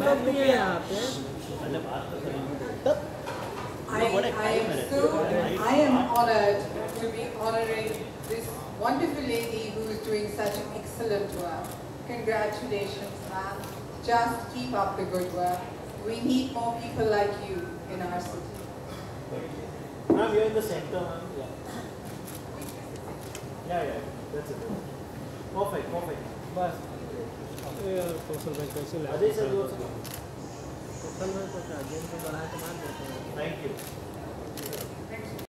कब भी है यहाँ पे? I am honored to be honoring this wonderful lady who is doing such excellent work. Congratulations, ma'am. Just keep up the good work. We need more people like you in our city. Ma'am, you're in the center, ma'am. Yeah. That's it. Perfect. बस ये social bank कैसे ले? Ajay sir, social bank को चाहिए तो बढ़ा के मान देते हैं. Thank you.